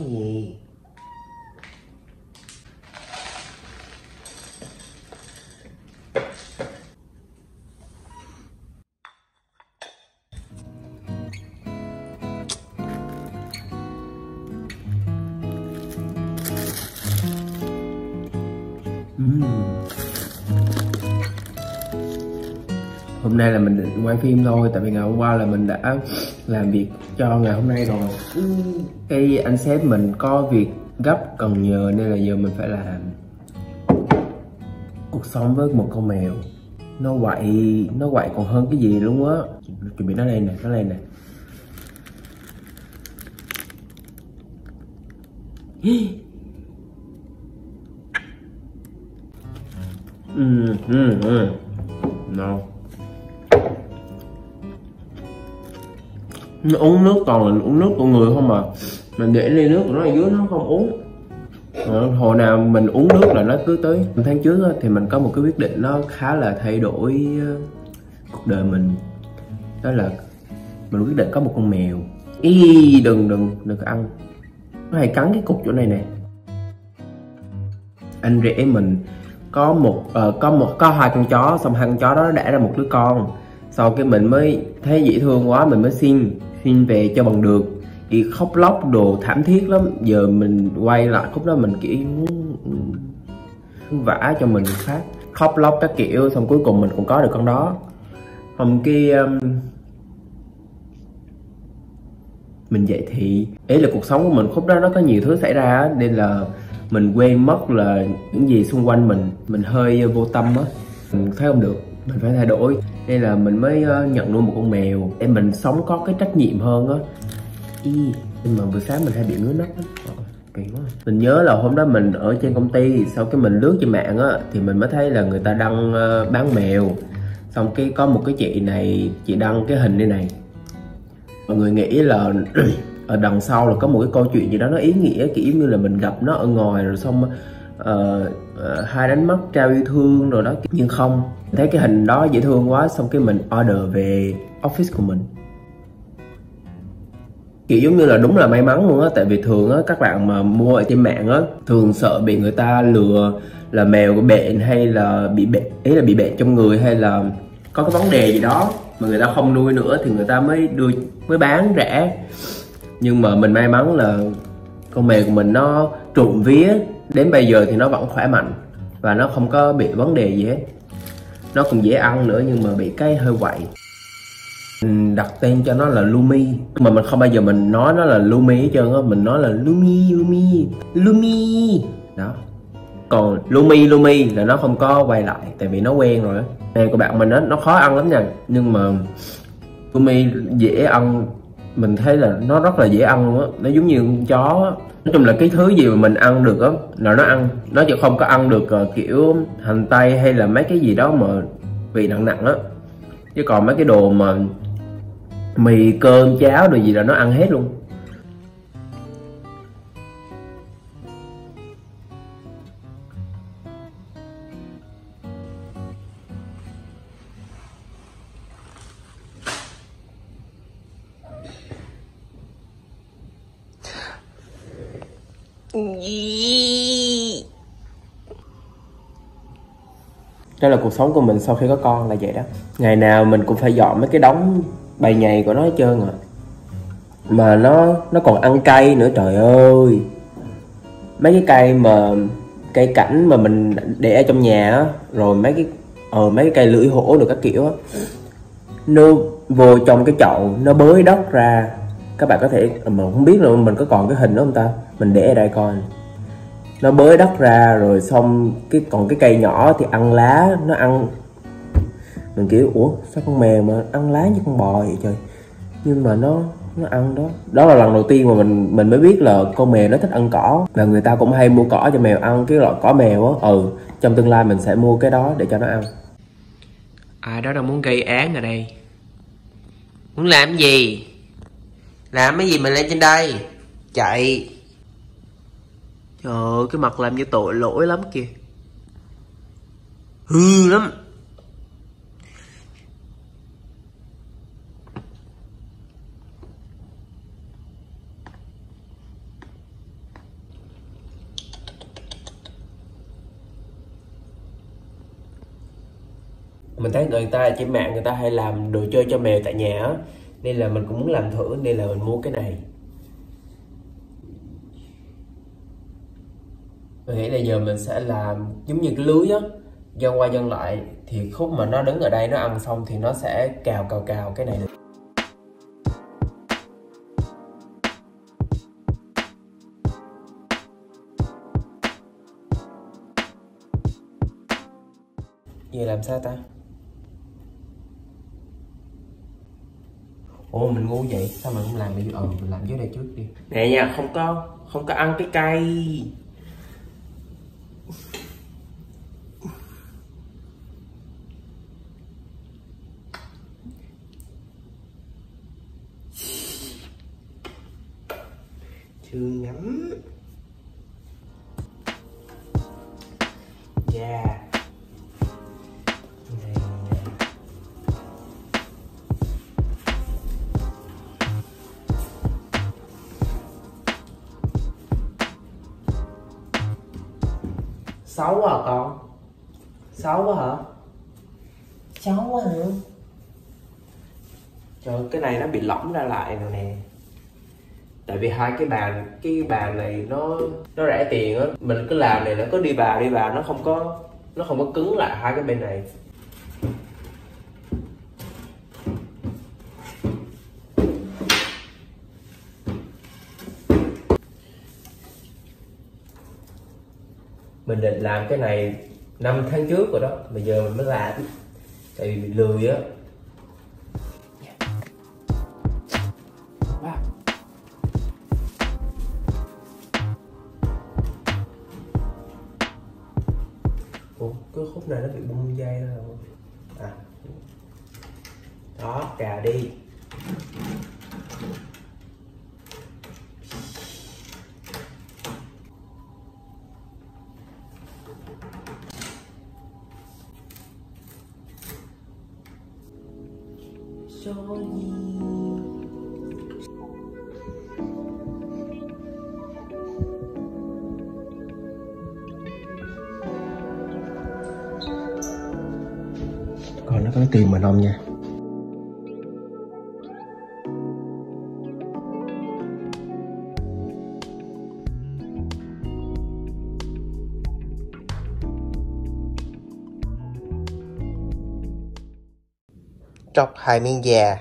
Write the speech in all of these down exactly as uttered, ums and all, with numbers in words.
gì. Uhm. Hôm nay là mình định quay phim thôi, tại vì ngày hôm qua là mình đã làm việc cho ngày hôm nay rồi. Cái anh sếp mình có việc gấp cần nhờ nên là giờ mình phải làm. Cuộc sống với một con mèo nó quậy, nó quậy còn hơn cái gì luôn á. Chuẩn bị nó lên nè, nó lên nè. Ừ, ừ, ừ. No. Nó uống nước toàn là uống nước của người không mà. Mình để ly nước của nó ở dưới nó không uống. Hồi nào mình uống nước là nó cứ tới. Tháng trước thì mình có một cái quyết định nó khá là thay đổi cuộc đời mình. Đó là mình quyết định có một con mèo. Ý, đừng đừng đừng ăn. Nó hay cắn cái cục chỗ này nè. Anh rể mình có một uh, có một có hai con chó, xong hai con chó đó nó đẻ ra một đứa con. Sau cái mình mới thấy dễ thương quá, mình mới xin xin về cho bằng được. Thì khóc lóc đồ thảm thiết lắm. Giờ mình quay lại khúc đó mình kiểu muốn vả cho mình phát, khóc lóc các kiểu, xong cuối cùng mình cũng có được con đó. Hôm kia um, mình dậy thì ý là cuộc sống của mình khúc đó nó có nhiều thứ xảy ra nên là mình quên mất là những gì xung quanh mình. Mình hơi vô tâm á, mình thấy không được, mình phải thay đổi. Nên là mình mới nhận nuôi một con mèo để mình sống có cái trách nhiệm hơn á. Ý, nhưng mà buổi sáng mình hay bị ngứa nấc á, kỳ quá. Mình nhớ là hôm đó mình ở trên công ty, sau cái mình lướt trên mạng á thì mình mới thấy là người ta đăng bán mèo. Xong cái có một cái chị này, chị đăng cái hình đây này. Mọi người nghĩ là ở đằng sau là có một cái câu chuyện gì đó nó ý nghĩa, kiểu như là mình gặp nó ở ngoài rồi xong uh, uh, hai đánh mắt trao yêu thương rồi đó. Nhưng không, thấy cái hình đó dễ thương quá, xong cái mình order về office của mình. Kiểu giống như là đúng là may mắn luôn á, tại vì thường á các bạn mà mua ở trên mạng á thường sợ bị người ta lừa là mèo bị bệnh hay là bị bệnh, ý là bị bệnh trong người hay là có cái vấn đề gì đó mà người ta không nuôi nữa thì người ta mới đưa mới bán rẻ. Nhưng mà mình may mắn là con mèo của mình nó trộm vía đến bây giờ thì nó vẫn khỏe mạnh và nó không có bị vấn đề gì hết. Nó cũng dễ ăn nữa nhưng mà bị cái hơi quậy. Mình đặt tên cho nó là Lumi, mà mình không bao giờ mình nói nó là Lumi hết trơn á, mình nói là Lumi Lumi Lumi đó. Còn Lumi Lumi là nó không có quay lại tại vì nó quen rồi á. Này của bạn mình á, nó khó ăn lắm nha, nhưng mà Lumi dễ ăn. Mình thấy là nó rất là dễ ăn luôn á, nó giống như con chó á. Nói chung là cái thứ gì mà mình ăn được á là nó ăn, nó chỉ không có ăn được uh, kiểu hành tây hay là mấy cái gì đó mà vị nặng nặng á. Chứ còn mấy cái đồ mà mì cơm cháo đồ gì là nó ăn hết luôn. Đó là cuộc sống của mình sau khi có con là vậy đó. Ngày nào mình cũng phải dọn mấy cái đống bầy nhầy của nó hết trơn à. Mà nó nó còn ăn cây nữa, trời ơi. Mấy cái cây mà cây cảnh mà mình để ở trong nhà á, rồi mấy cái ờ mấy cái cây lưỡi hổ được các kiểu á, nó vô trong cái chậu nó bới đất ra. Các bạn có thể mà không biết là mình có còn cái hình đó không ta, mình để ở đây coi. Nó bới đất ra rồi xong cái còn cái cây nhỏ thì ăn lá, nó ăn. Mình kiểu ủa sao con mèo mà ăn lá như con bò vậy trời, nhưng mà nó nó ăn đó. Đó là lần đầu tiên mà mình mình mới biết là con mèo nó thích ăn cỏ, và người ta cũng hay mua cỏ cho mèo ăn, cái loại cỏ mèo á. Ừ, trong tương lai mình sẽ mua cái đó để cho nó ăn. Ai đó đang muốn gây án ở đây. Muốn làm gì? Làm cái gì mà lên trên đây? Chạy. Trời ơi, cái mặt làm như tội lỗi lắm kìa. Hư lắm. Mình thấy người ta trên mạng người ta hay làm đồ chơi cho mèo tại nhà á, nên là mình cũng muốn làm thử nên là mình mua cái này. Mình nghĩ là giờ mình sẽ làm giống như cái lưới á, dâng qua dâng lại, thì khúc mà nó đứng ở đây nó ăn xong thì nó sẽ cào cào cào cái này được. Vậy làm sao ta? Ồ, mình ngu vậy, sao mình không làm đi? Ờ, mình làm dưới đây trước đi. Nè nha, không có không có ăn cái cây. Thương lắm. Yeah. Này nè. Xấu quá à con? Xấu quá hả? Xấu quá hả? Trời, cái này nó bị lõm ra lại rồi nè. Tại vì hai cái bàn cái bàn này nó nó rẻ tiền á, mình cứ làm này nó cứ đi vào đi vào, nó không có nó không có cứng lại hai cái bên này. Mình định làm cái này năm tháng trước rồi đó, bây giờ mình mới làm tại vì bị lười á. Ủa, cái khúc này nó bị bung dây ra rồi. À. Đó, cà đi. Sorry. Còn nó có tìm mình không nha. Trọc hai miếng già.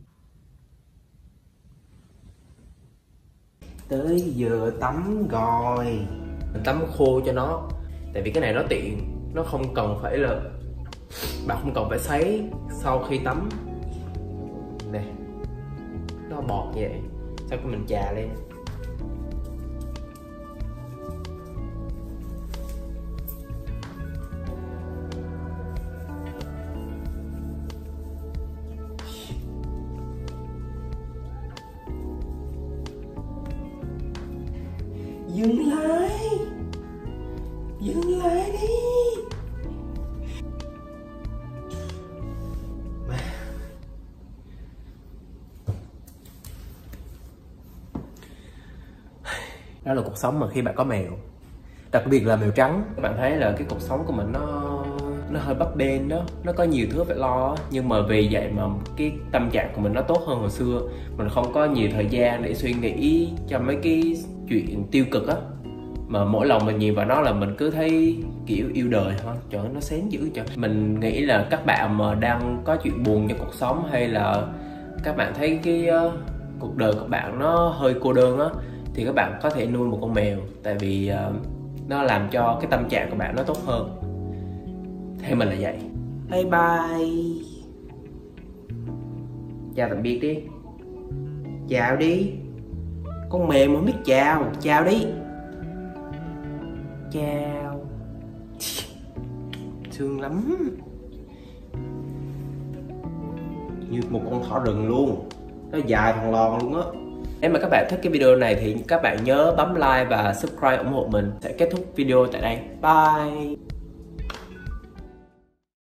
Tới giờ tắm rồi. Mình tắm khô cho nó. Tại vì cái này nó tiện, nó không cần phải là bạn không cần phải sấy sau khi tắm. Nè, nó bọt như vậy, sau khi mình chà lên. Dừng lại, dừng lại đi. Đó là cuộc sống mà khi bạn có mèo, đặc biệt là mèo trắng. Các bạn thấy là cái cuộc sống của mình nó nó hơi bấp bênh đó, nó có nhiều thứ phải lo. Nhưng mà vì vậy mà cái tâm trạng của mình nó tốt hơn hồi xưa. Mình không có nhiều thời gian để suy nghĩ cho mấy cái chuyện tiêu cực á, mà mỗi lần mình nhìn vào nó là mình cứ thấy kiểu yêu đời thôi. Trời ơi, nó xém dữ trời. Mình nghĩ là các bạn mà đang có chuyện buồn trong cuộc sống, hay là các bạn thấy cái uh, cuộc đời của bạn nó hơi cô đơn á, thì các bạn có thể nuôi một con mèo. Tại vì uh, nó làm cho cái tâm trạng của bạn nó tốt hơn. Theo mình là vậy. Bye bye. Chào tạm biệt đi. Chào đi. Con mèo mà biết chào. Chào đi. Chào. Thương lắm. Như một con thỏ rừng luôn. Nó dài thằng lòn luôn á. Nếu mà các bạn thích cái video này thì các bạn nhớ bấm like và subscribe ủng hộ mình. Sẽ kết thúc video tại đây. Bye.